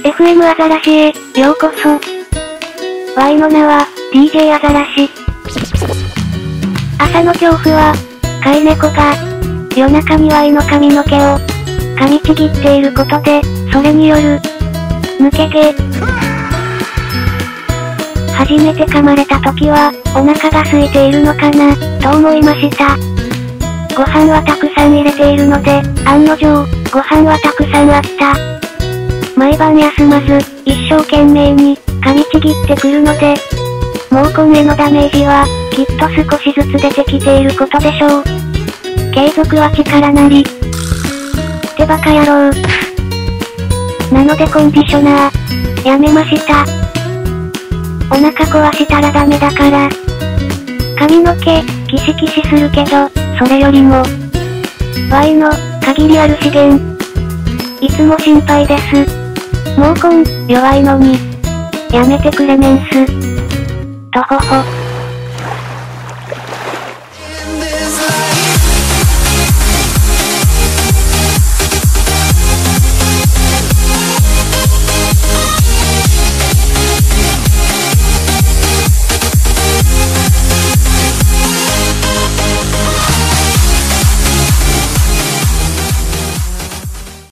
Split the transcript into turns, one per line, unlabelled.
FM アザラシへ、ようこそ。Y の名は、DJ アザラシ。朝の恐怖は、飼い猫が、夜中に Y の髪の毛を、噛みちぎっていることで、それによる、抜け毛。初めて噛まれた時は、お腹が空いているのかな、と思いました。ご飯はたくさん入れているので、案の定、ご飯はたくさんあった。毎晩休まず、一生懸命に、噛みちぎってくるので、毛根へのダメージは、きっと少しずつ出てきていることでしょう。継続は力なり。ってバカ野郎。なのでコンディショナー、やめました。お腹壊したらダメだから。髪の毛、キシキシするけど、それよりも、Y の、限りある資源。いつも心配です。毛根、弱いのに。やめてくれメンス。とほほ。